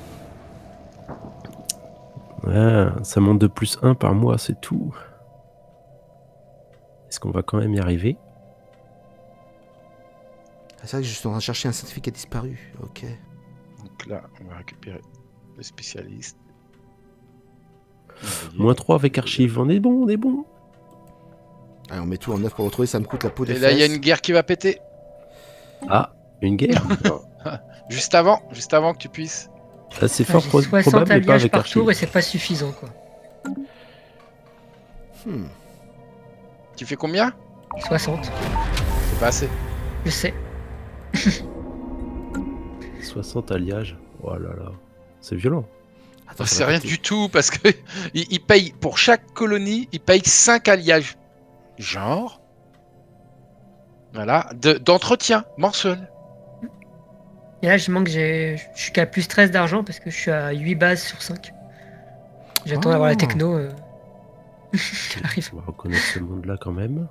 Ouais, ça monte de plus un par mois, c'est tout. Est-ce qu'on va quand même y arriver? Ah, c'est vrai que je suis en train de chercher un scientifique qui a disparu. Ok. Donc là, on va récupérer le spécialiste. Moins trois avec archive, on est bon, on est bon. Allez, on met tout en neuf pour le retrouver, ça me coûte la peau des Et là, il y a fesses. une guerre qui va péter. Ah, une guerre. Juste avant, juste avant que tu puisses. Là, c'est Ah, fort j'ai pro- soixante probable, mais pas alliages avec par archive. tour et c'est pas suffisant, quoi. Hmm. Tu fais combien? soixante. C'est pas assez. Je sais. soixante alliages. Oh là là, c'est violent. Attends, ça C'est va rien péter. du tout parce que il, il paye pour chaque colonie, il paye cinq alliages. Genre. Voilà, de- d'entretien mensuel. Et là, je manque, j'ai, je suis qu'à plus treize d'argent parce que je suis à huit bases sur cinq. J'attends Oh. d'avoir la techno. euh. Elle arrive. On va reconnaître ce monde-là quand même.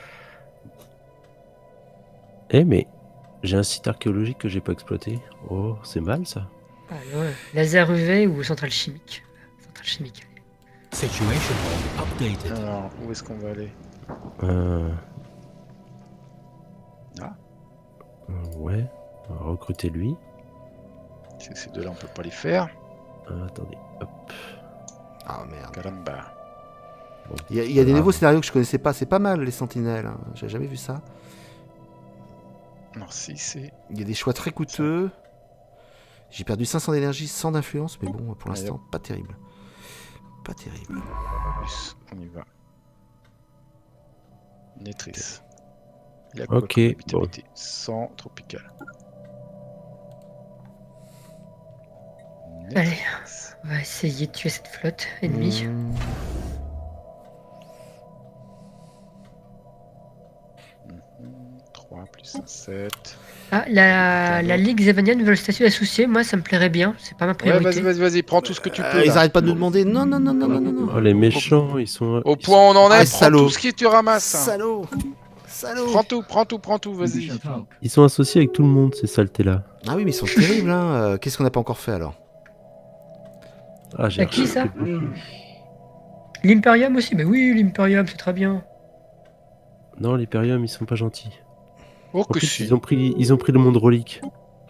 Eh mais, j'ai un site archéologique que j'ai pas exploité. Oh, c'est mal ça. Ah, ouais. Laser U V ou centrale chimique. Centrale chimique. Situation log updated. Alors, où est-ce qu'on va aller? Euh... Ah. Euh, Ouais, on va recruter lui. Ces ces deux-là, on peut pas les faire. Euh, attendez, hop. Ah merde. Caramba. Bon, Il y a, il y a des Ah. nouveaux scénarios que je connaissais pas, c'est pas mal les sentinelles, hein. J'ai jamais vu ça. Alors si c'est... Il y a des choix très coûteux. J'ai perdu cinq cents d'énergie, cent d'influence, mais bon, pour l'instant, pas terrible. Pas terrible. Plus, on y va. Nétrice. Il y a Ok, bon. cent tropical. Allez, on va essayer de tuer cette flotte ennemie. Mmh. trois plus un, sept. Ah, la, la Ligue Zevanienne veut le statut associé, moi ça me plairait bien, c'est pas ma Ouais, priorité. vas-y, vas-y, vas-y, prends tout ce que tu peux. Euh, ils là. arrêtent pas de nous demander. Non, non, non, non, non, non, non. Oh, les méchants, ils sont... Au point où on en est, Ah, prends salaud. tout ce que tu ramasses. Salaud. Salaud. Prends tout, prends tout, prends tout, vas-y. Ils sont associés avec tout le monde, ces saletés-là. Ah oui, mais ils sont terribles, hein. Euh, Qu'est-ce qu'on n'a pas encore fait alors? Ah, j'ai À qui, ça reçu- L'Imperium aussi, bah oui, l'Imperium c'est très bien. Non, l'Hyperium, ils sont pas gentils. Oh En que plus, si. ils ont pris, ils ont pris le monde relique.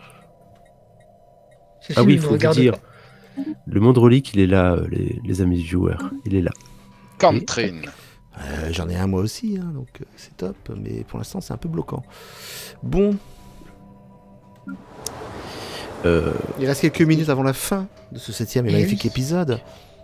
Ceci Ah oui, ne il nous faut vous regarde dire. pas. Le monde relique, il est là, euh, les, les amis viewers. Il est là. Cantrin. Euh, J'en ai un moi aussi, hein, donc euh, c'est top. Mais pour l'instant, c'est un peu bloquant. Bon, Euh, il reste quelques minutes avant la fin de ce septième et Eh magnifique oui. épisode.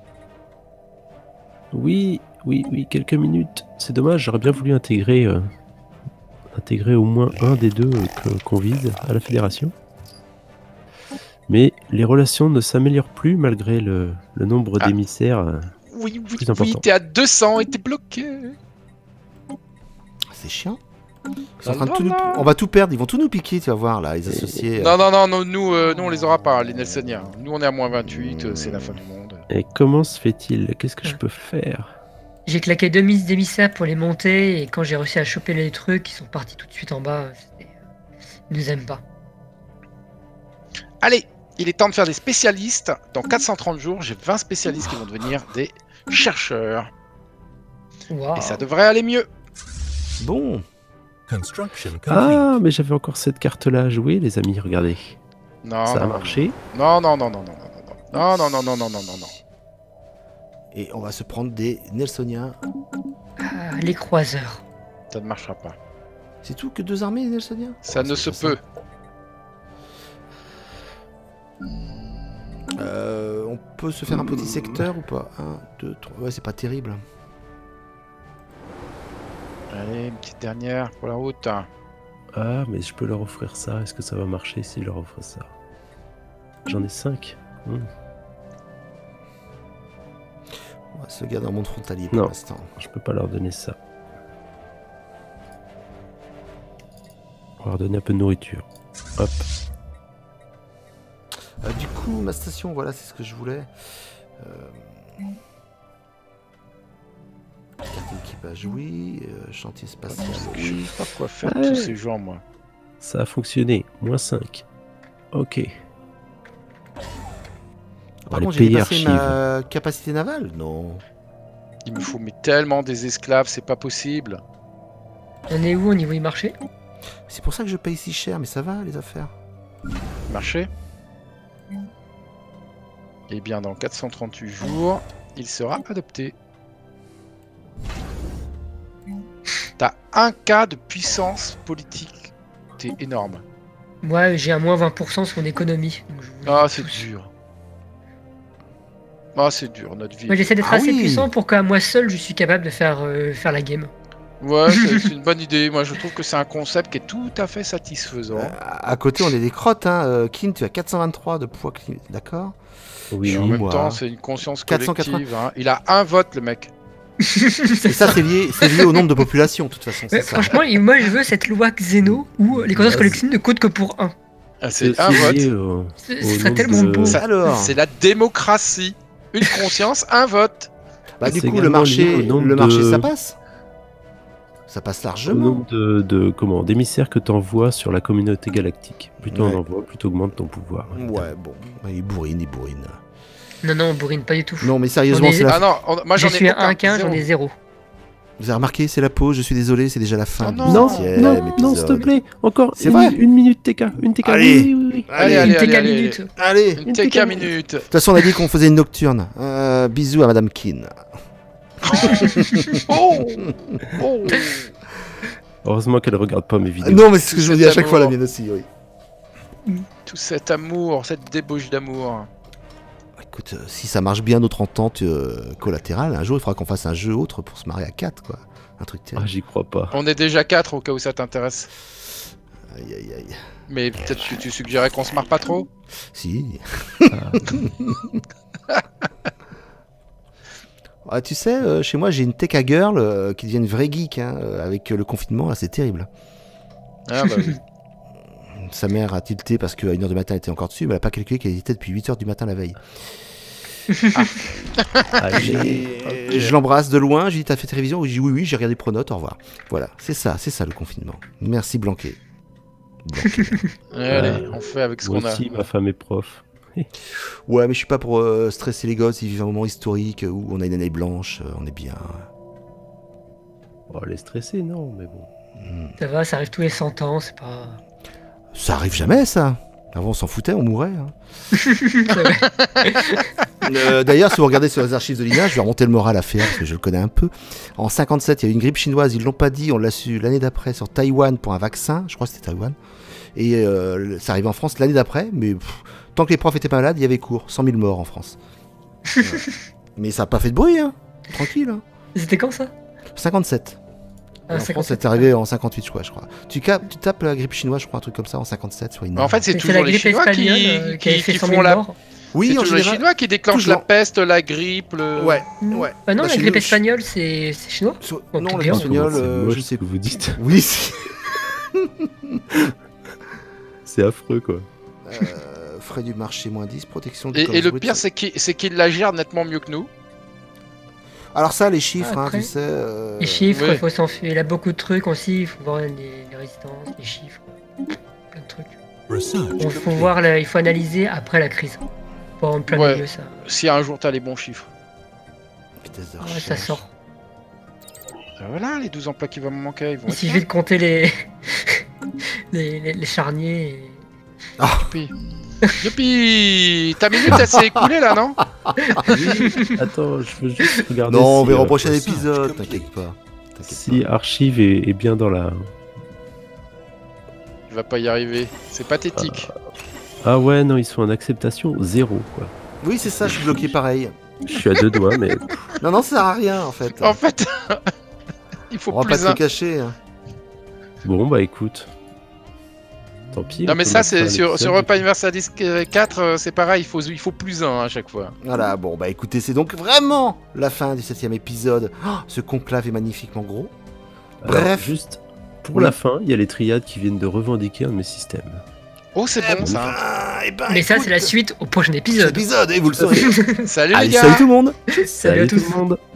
oui, oui, oui, quelques minutes. C'est dommage, j'aurais bien voulu intégrer, euh, intégrer au moins un des deux euh, que- qu'on vise à la fédération. Mais les relations ne s'améliorent plus malgré le, le nombre Ah. d'émissaires. euh, Oui, oui, Plus oui, important. t'es à deux cents et t'es bloqué. C'est chiant. Ils sont en Non, train de non, tout nous- non. On va tout perdre, ils vont tout nous piquer, tu vas voir là, les associés. euh. Non, non, non, non, nous, euh, nous on les aura pas, les Nelsoniens. Nous on est à moins vingt-huit, euh, c'est la fin du monde. Et comment se fait-il? Qu'est-ce que je peux faire? J'ai claqué deux mises d'émissaires pour les monter et quand j'ai réussi à choper les trucs, ils sont partis tout de suite en bas. c'était- Ils nous aiment pas. Allez, il est temps de faire des spécialistes. Dans quatre cent trente jours, j'ai vingt spécialistes qui vont devenir des chercheurs. Waouh. Et ça devrait aller mieux. Bon, Construction complete. Ah, mais j'avais encore cette carte-là à jouer, les amis, regardez. Non, Ça a non, marché. Non, non, non, non, non, non, non, non, non, non, non, non, non, non. et on va se prendre des Nelsoniens. Ah, les croiseurs. Ça ne marchera pas. C'est tout que deux armées, les Nelsoniens? Ça Oh, ne c'est se pas peut. ça. Euh, on peut se faire un petit secteur ou pas? Un, deux, trois. Ouais, c'est pas terrible. Allez, une petite dernière pour la route. Ah, mais je peux leur offrir ça. Est-ce que ça va marcher si je leur offre ça? J'en ai cinq. Hmm. On va se garder dans le monde frontalier pour Non. l'instant. Je peux pas leur donner ça. On va leur donner un peu de nourriture. Hop. Euh, du coup, ma station, voilà, c'est ce que je voulais. Euh... Carte d'équipage, oui. Euh, chantier spatial, Je sais oui. pas quoi faire de Ouais. tous ces gens, moi. Ça a fonctionné. moins cinq. Ok. On va Par les contre, j'ai payer dépassé archives. ma capacité navale? Non. Il me faut mais tellement des esclaves, c'est pas possible. On est où au niveau du marché? C'est pour ça que je paye si cher, mais ça va, les affaires. Marché. Eh bien, dans quatre cent trente-huit jours, il sera adopté. T'as un cas de puissance politique. T'es énorme. Moi, j'ai un moins vingt pour cent sur mon économie. donc je vous- Ah, c'est dur. Ah, c'est dur, notre vie. Moi, j'essaie d'être Ah assez oui. puissant pour qu'à moi seul, je suis capable de faire, euh, faire la game. Ouais, c'est c'est une bonne idée. Moi, je trouve que c'est un concept qui est tout à fait satisfaisant. Euh, à côté, on est des crottes, hein. Euh, Kin, tu as quatre cent vingt-trois de poids climatique, d'accord? Oui, Et en oui, même moi. temps, c'est une conscience quatre cent quatre-vingts. collective. Hein. Il a un vote, le mec. Et ça, c'est lié, c'est lié au nombre de population, de toute façon. Ouais, C'est ça. franchement, et moi, je veux cette loi Xeno où les consciences Vas-y. collectives ne comptent que pour un. Ah, c'est c'est un aussi vote. lié au- Ce Au ce serait nombre tellement de- beau. Ça- Alors, C'est la démocratie. Une conscience, un vote. bah, du c'est coup, le également marché, lié au nombre le marché, de- ça passe. Ça passe au largement. nombre de, de comment d'émissaires que tu envoies sur la communauté galactique. Plus tu Ouais. en envoies, plus tu augmentes ton pouvoir. Ouais, bon, il bourrine, il bourrine. Non, non, on bourrine pas du tout. Non, mais sérieusement, On est- c'est la Ah non, on- moi je j'en ai suis à aucun, un quinze, j'en zéro. ai zéro. Vous avez remarqué, c'est la pause, je suis désolé, c'est déjà la fin Oh du non. Non, septième non, non, s'il te épisode. plaît, encore C'est une, vrai une minute T K, une T K. Allez. Oui, oui, oui. Allez, Allez, allez, Une allez, T K allez. minute. Allez. De Une T K minute. toute façon, on a dit qu'on faisait une nocturne. Euh, bisous à Madame Kin. Oh, oh. Heureusement qu'elle regarde pas mes vidéos. Non, mais c'est ce que je vous dis à chaque fois, la mienne aussi, oui. Tout cet amour, cette débauche d'amour. Écoute, euh, si ça marche bien notre entente euh, collatérale, un jour il faudra qu'on fasse un jeu autre pour se marier à quatre, quoi. Un truc Ah, terrible. j'y crois pas. On est déjà quatre au cas où ça t'intéresse. Aïe aïe aïe. Mais peut-être que tu suggérais qu'on se marre pas trop. Si. Ah. Ah, tu sais, euh, chez moi j'ai une T K girl euh, qui devient une vraie geek hein, euh, avec euh, le confinement, là c'est terrible. Ah bah oui. Sa mère a tilté parce qu'à une heure du matin elle était encore dessus, mais elle a pas calculé qu'elle était depuis huit heures du matin la veille. Ah, J'ai- Je l'embrasse de loin, j'ai dit t'as fait télévision? J'ai dit oui oui, j'ai regardé Pronote, au revoir. Voilà, c'est ça, c'est ça le confinement. Merci Blanquet. Blanquet. Allez, on fait avec ce Moi qu'on a. aussi, ma femme est prof. Ouais, mais je suis pas pour euh, stresser les gosses, ils vivent un moment historique où on a une année blanche, euh, on est bien. Oh, elle est stressée, non, mais bon. Hmm. Ça va, ça arrive tous les cent ans, c'est pas. Ça arrive jamais ça. Avant on s'en foutait, on mourait. Hein. C'est vrai. Euh, D'ailleurs, si vous regardez sur les archives de l'I N A, je vais remonter le moral à faire parce que je le connais un peu. En cinquante-sept, il y a eu une grippe chinoise, ils l'ont pas dit, on l'a su l'année d'après sur Taïwan pour un vaccin, je crois que c'était Taïwan. Et euh, ça arrive en France l'année d'après, mais pff, tant que les profs étaient pas malades, il y avait cours, cent mille morts en France. Voilà. Mais ça a pas fait de bruit, hein. Tranquille. Hein. C'était quand ça cinquante-sept. Ah, en France, cinquante-sept, c'est arrivé en cinquante-huit, je crois. Je crois. Tu, cap- tu tapes la grippe chinoise, je crois, un truc comme ça, en cinquante-sept sur une. En fait, c'est C'est toujours la les grippe Chinois qui, espagnole euh, qui avait qui, fait qui cent font mille la. morts. Oui, c'est en toujours les général. Chinois qui déclenchent toujours. la peste, la grippe, le. Ouais, ouais. Ah non, Bah, la chez grippe nous, espagnole, c'est c'est chinois. So- Oh, non, tout la bien. grippe espagnole, C'est euh, moche je ce sais que vous dites. Oui, c'est- C'est affreux, quoi. Euh, frais du marché moins dix, protection du Et, commerce et le brut. pire, c'est qu'il c'est qu'il la gère nettement mieux que nous. Alors ça, les chiffres, Ah, hein, après, tu sais... euh, Les chiffres, il ouais. faut s'en fier. Il a beaucoup de trucs aussi, il faut voir les, les résistances, les chiffres, plein de trucs. Research Il faut complete. voir, la- il faut analyser après la crise. Pas en plein Ouais. milieu, ça. Si un jour t'as les bons chiffres. vitesse de Ouais, recherche. ça sort. Ah, voilà, les douze emplois qui vont me manquer, ils vont Il être suffit de compter les, les, les, les charniers. Et... Youpi. Youpi. Ta minute, elle s'est écoulée là, non? Attends, je veux juste regarder Non, on si, verra euh, au prochain research épisode, complete. t'inquiète pas. T'inquiète si Archive est, est bien dans la... Il va pas y arriver. C'est pathétique. Ah ouais, non, ils sont en acceptation zéro, quoi. pas. Oui, c'est ça, je suis bloqué pareil. Je suis à deux doigts, mais... Non, non, ça sert à rien, en fait. En fait, il faut On va pas plus se un. le cacher. hein. Bon, bah écoute. Tant pis. Non on mais peut ça mettre c'est à sur, l'épisode, sur et Europa puis- Universalis quatre, euh, c'est pareil, il faut, il faut plus un à chaque fois. Voilà, bon, bah écoutez, c'est donc vraiment la fin du septième épisode. Oh, ce conclave est magnifiquement gros. Alors, Bref. juste pour Oui. la fin, il y a les triades qui viennent de revendiquer un de mes systèmes. Oh c'est bon ça. Ah, eh ben, Mais ça, écoute, c'est la suite au prochain cet épisode. épisode, et vous le saurez. Salut Allez, les gars. salut tout le monde. Salut à tous. tout le monde.